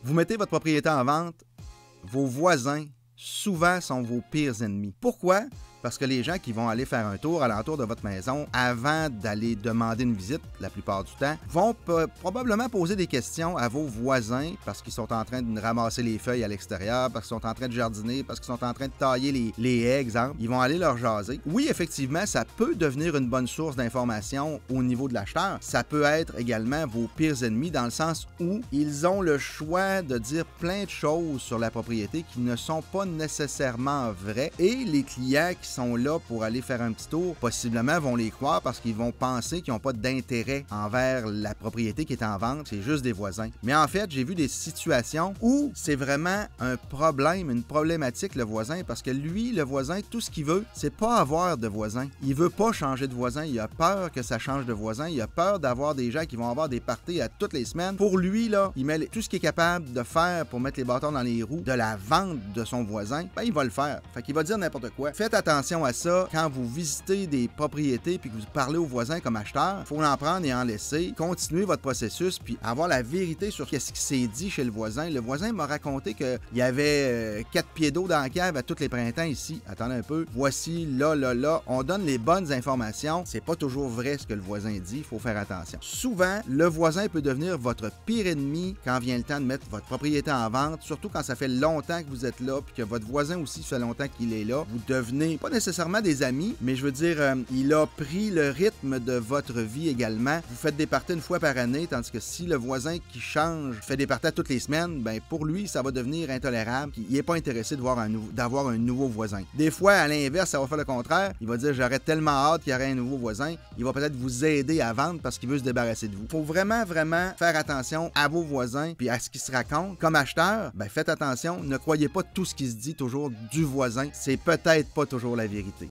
Vous mettez votre propriété en vente, vos voisins, souvent, sont vos pires ennemis. Pourquoi? Parce que les gens qui vont aller faire un tour alentour de votre maison avant d'aller demander une visite, la plupart du temps, vont probablement poser des questions à vos voisins parce qu'ils sont en train de ramasser les feuilles à l'extérieur, parce qu'ils sont en train de jardiner, parce qu'ils sont en train de tailler les haies, exemple. Ils vont aller leur jaser. Oui, effectivement, ça peut devenir une bonne source d'information au niveau de l'acheteur. Ça peut être également vos pires ennemis dans le sens où ils ont le choix de dire plein de choses sur la propriété qui ne sont pas nécessairement vraies et les clients qui sont là pour aller faire un petit tour, possiblement vont les croire parce qu'ils vont penser qu'ils n'ont pas d'intérêt envers la propriété qui est en vente, c'est juste des voisins. Mais en fait, j'ai vu des situations où c'est vraiment un problème, une problématique le voisin, parce que lui, le voisin, tout ce qu'il veut, c'est pas avoir de voisin. Il veut pas changer de voisin, il a peur que ça change de voisin, il a peur d'avoir des gens qui vont avoir des parties à toutes les semaines. Pour lui, là, il met tout ce qu'il est capable de faire pour mettre les bâtons dans les roues de la vente de son voisin, ben il va le faire. Fait qu'il va dire n'importe quoi. Faites attention à ça quand vous visitez des propriétés puis que vous parlez aux voisins comme acheteurs. Il faut en prendre et en laisser. Continuez votre processus puis avoir la vérité sur qu'est-ce qui s'est dit chez le voisin. Le voisin m'a raconté qu'il y avait 4 pieds d'eau dans la cave à tous les printemps ici. Attendez un peu. Voici, là. On donne les bonnes informations. C'est pas toujours vrai ce que le voisin dit. Il faut faire attention. Souvent, le voisin peut devenir votre pire ennemi quand vient le temps de mettre votre propriété en vente, surtout quand ça fait longtemps que vous êtes là puis que votre voisin aussi fait longtemps qu'il est là. Vous devenez pas nécessairement des amis, mais je veux dire, il a pris le rythme de votre vie également. Vous faites des parties une fois par année, tandis que si le voisin qui change fait des parties toutes les semaines, ben pour lui, ça va devenir intolérable. Il n'est pas intéressé d'avoir un nouveau voisin. Des fois, à l'inverse, ça va faire le contraire. Il va dire, j'aurais tellement hâte qu'il y aurait un nouveau voisin. Il va peut-être vous aider à vendre parce qu'il veut se débarrasser de vous. Il faut vraiment faire attention à vos voisins puis à ce qu'ils se racontent. Comme acheteur, ben faites attention. Ne croyez pas tout ce qui se dit toujours du voisin. C'est peut-être pas toujours la vérité.